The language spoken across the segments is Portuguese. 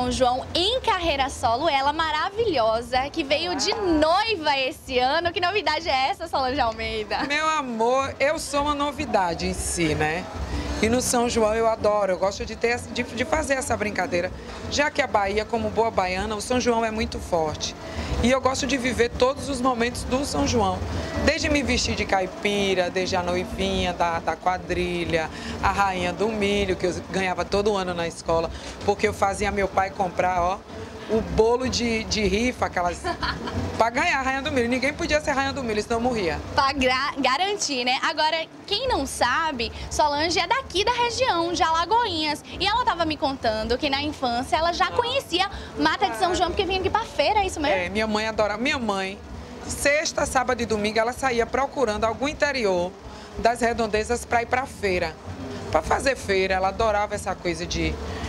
São João em carreira solo, ela maravilhosa, que veio de noiva esse ano. Que novidade é essa, Solange Almeida? Meu amor, eu sou uma novidade em si, né? E no São João eu adoro, eu gosto de fazer essa brincadeira. Já que a Bahia, como boa baiana, o São João é muito forte. E eu gosto de viver todos os momentos do São João. Desde me vestir de caipira, desde a noivinha da quadrilha, a rainha do milho, que eu ganhava todo ano na escola, porque eu fazia meu pai comprar, ó, o bolo de rifa, aquelas... Pra ganhar a rainha do milho. Ninguém podia ser rainha do milho, senão eu morria. Pra garantir, né? Agora, quem não sabe, Solange é daqui da região, de Alagoinhas. E ela tava me contando que na infância ela já conhecia Mata de São João, porque vinha aqui pra feira, é isso mesmo? É, minha mãe adora. Minha mãe, sexta, sábado e domingo, ela saía procurando algum interior das redondezas pra ir pra feira. Pra fazer feira, ela adorava essa coisa de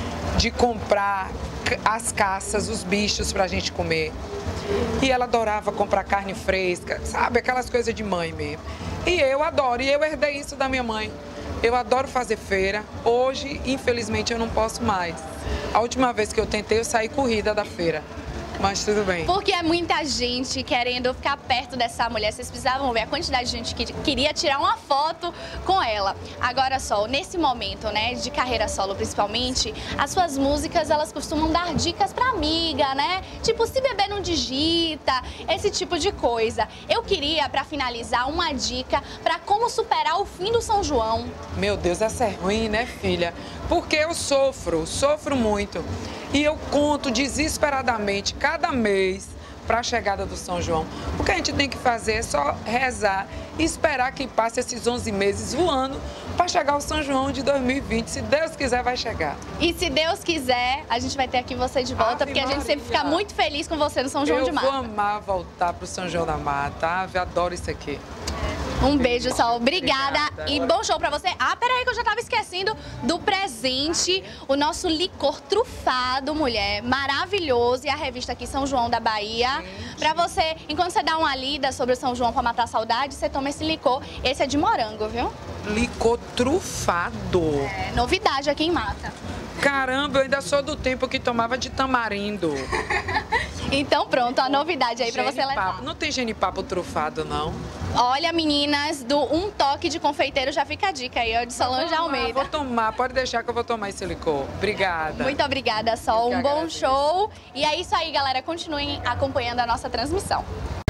comprar as caças, os bichos pra gente comer. E ela adorava comprar carne fresca, sabe? Aquelas coisas de mãe mesmo. E eu adoro, e eu herdei isso da minha mãe. Eu adoro fazer feira. Hoje, infelizmente, eu não posso mais. A última vez que eu tentei, eu saí corrida da feira. Mas tudo bem. Porque é muita gente querendo ficar perto dessa mulher. Vocês precisavam ver a quantidade de gente que queria tirar uma foto com ela. Agora, Sol, nesse momento, né, de carreira solo principalmente, as suas músicas, elas costumam dar dicas pra amiga, né? Tipo, se beber não digita, esse tipo de coisa. Eu queria, pra finalizar, uma dica pra como superar o fim do São João. Meu Deus, essa é ruim, né, filha? Porque eu sofro muito. E eu conto desesperadamente cada mês para a chegada do São João. O que a gente tem que fazer é só rezar e esperar que passe esses 11 meses voando para chegar o São João de 2020. Se Deus quiser, vai chegar. E se Deus quiser, a gente vai ter aqui você de volta, porque a gente sempre fica muito feliz com você no São João de Mata. Eu vou amar voltar para o São João da Mata. Eu adoro isso aqui. Um beijo, Sol. Obrigada. E bom show pra você. Ah, peraí que eu já tava esquecendo do presente. O nosso licor trufado, mulher. Maravilhoso. E a revista aqui, São João da Bahia. Pra você, enquanto você dá uma lida sobre o São João pra matar a saudade, você toma esse licor. Esse é de morango, viu? Licor trufado. É, novidade aqui em Mata. Caramba, eu ainda sou do tempo que tomava de tamarindo. Então pronto, a novidade aí pra você levar. Não tem genipapo trufado, não? Olha, meninas, do Um Toque de Confeiteiro, já fica a dica aí, ó, de Solange Almeida. Vou tomar, pode deixar que eu vou tomar esse licor. Obrigada. Muito obrigada, Sol. Um bom show. E é isso aí, galera. Continuem acompanhando a nossa transmissão.